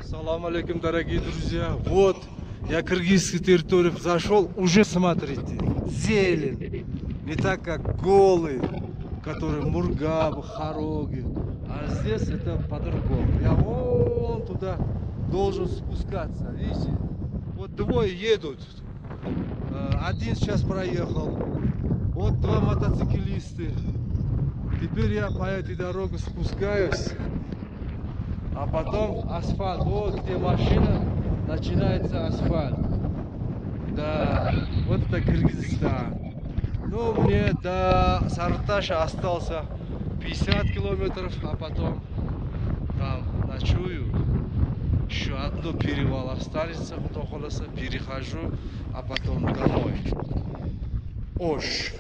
Салам алейкум, дорогие друзья. Вот, я кыргызской территории зашел, уже смотрите, зелень. Не так, как голый, который Мургаб, Хароги. А здесь это по-другому. Я вон туда должен спускаться, видите? Вот двое едут. Один сейчас проехал. Вот два мотоциклисты. Теперь я по этой дороге спускаюсь. А потом асфальт. Вот где машина, начинается асфальт. Да, вот это Кыргызстан. Ну, мне до Сарыташа остался 50 километров, а потом там ночую. Еще одно перевал останется, перехожу, а потом домой. Ош.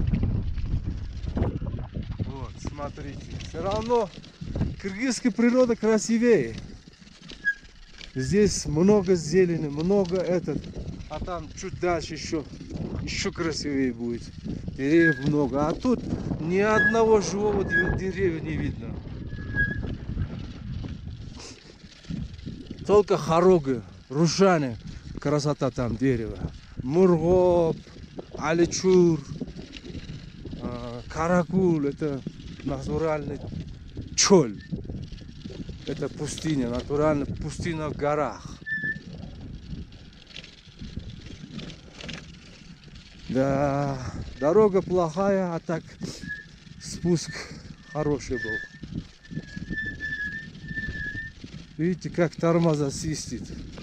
Вот, смотрите. Все равно кыргызская природа красивее. Здесь много зелени, много а там чуть дальше еще красивее будет. Деревьев много. А тут ни одного живого деревья не видно. Только хорога, рушаны, красота там дерева. Мургоп, аличур, каракул, это натуральный чоль. Это пустыня, натуральная пустыня в горах. Да, дорога плохая, а так спуск хороший был. Видите, как тормоза свистит.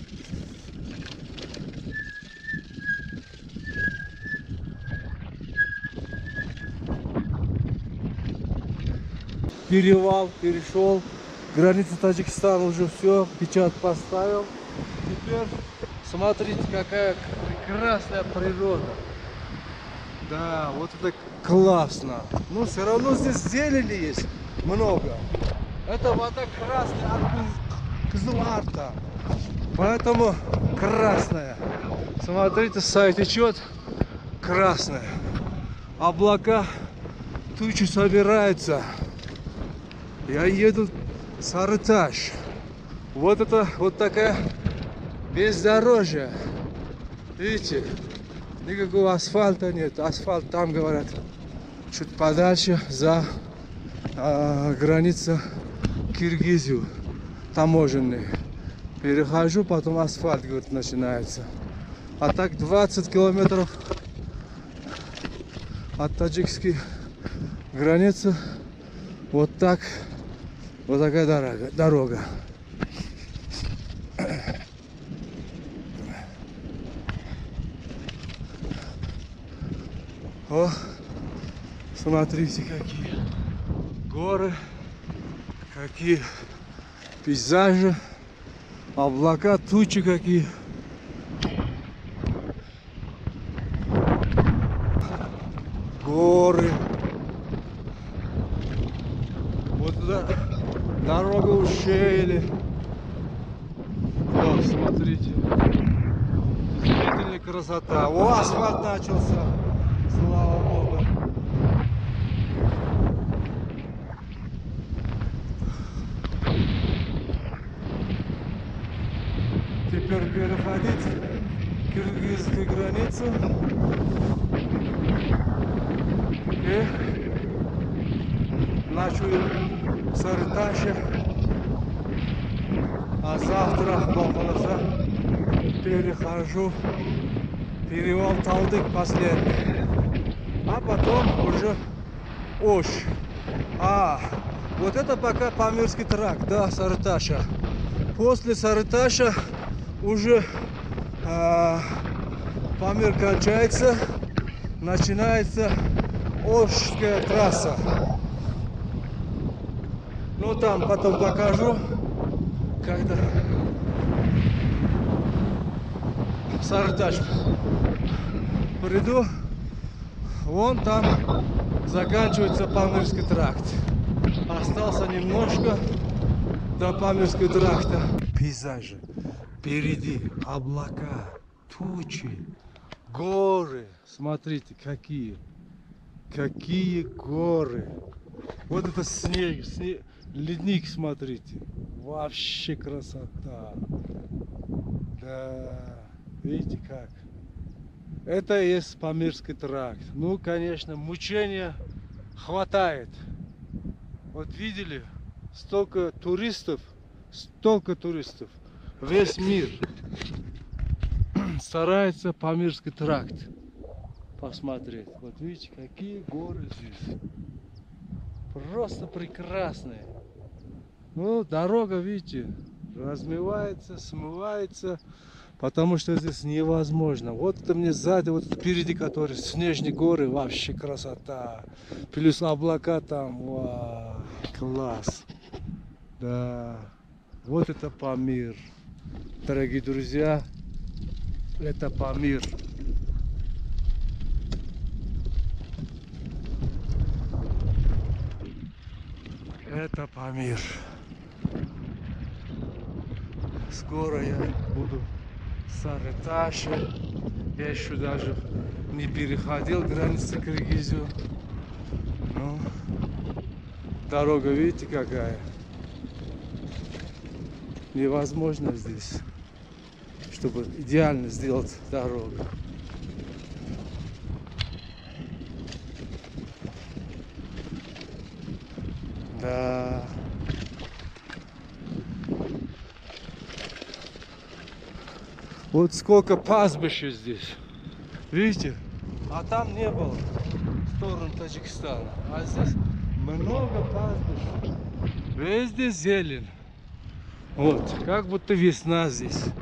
Перевал, перешел. Граница Таджикистана уже все, печать поставил. Теперь смотрите, какая прекрасная природа. Да, вот это классно. Но все равно здесь зелени есть много. Это вода красная от Кызыларта. Поэтому красная. Смотрите, сай течет красная. Облака, тучи собираются. Я еду в Сарыташ. Вот это вот такая бездорожье. Видите? Никакого асфальта нет. Асфальт там, говорят, чуть подальше за граница Киргизию. Таможенный. Перехожу, потом асфальт, говорит, начинается. А так 20 километров от таджикской границы. Вот так. Вот такая дорога. О, смотрите, какие горы, какие пейзажи, облака, тучи какие. Горы. Вот это дорога ущелья. Вот, смотрите. Действительно красота. О, асфальт начался. Слава Богу. Теперь переходить киргизскую границу. И ночую в Сарыташе. А завтра перехожу перевал Талдык последний. А потом уже Ош. Вот это пока Памирский тракт до Сарыташа. После Сарыташа уже Памир кончается, начинается Ошская трасса. Ну там потом покажу, когда в Сарыташ приду. Вон там заканчивается Памирский тракт. Остался немножко до Памирского тракта. Пейзажи. Впереди облака, тучи, горы. Смотрите, какие горы. Вот это снег. Ледник, смотрите. Вообще красота. Да, видите как. Это и есть Памирский тракт. Ну, конечно, мучения хватает. Вот видели, столько туристов. Весь мир старается Памирский тракт посмотреть. Вот видите, какие горы здесь. Просто прекрасные. Ну, дорога, видите, размывается, смывается, потому что здесь невозможно. Вот это мне сзади, вот впереди, которые снежные горы, вообще красота. Плюс облака там, вау, класс. Да, вот это Памир. Дорогие друзья, это Памир. Это Памир. Скоро я буду в Сарыташе. Я еще даже не переходил границы Киргизию. Ну, дорога, видите, какая. Невозможно здесь, чтобы идеально сделать дорогу. Да. Вот сколько пастбища здесь. Видите? А там не было. В сторону Таджикистана. А здесь много пастбищ. Везде зелень. Вот, как будто весна здесь.